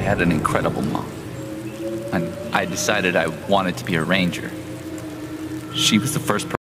had an incredible mom, and I decided I wanted to be a ranger. She was the first person